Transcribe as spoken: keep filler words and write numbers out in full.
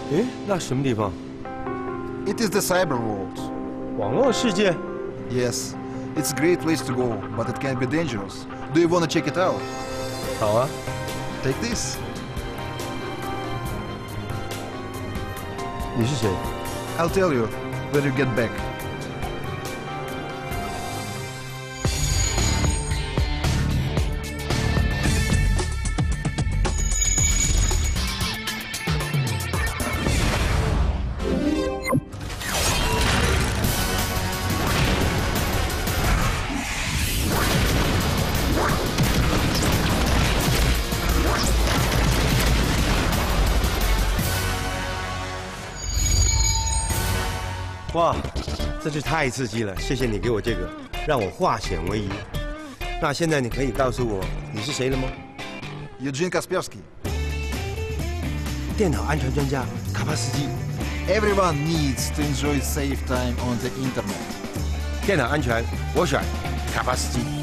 诶，那什么地方？ It is the cyber world. 网络世界。 Yes, it's a great place to go, but it can be dangerous. Do you want to check it out? 好啊。 Take this. 你是谁？ I'll tell you when you get back. 哇，这就太刺激了！谢谢你给我这个，让我化险为夷。那现在你可以告诉我你是谁了吗？ Eugene Kaspersky. 电脑安全专家卡帕斯基。 Everyone needs to enjoy safe time on the internet. 电脑安全，我选卡帕斯基。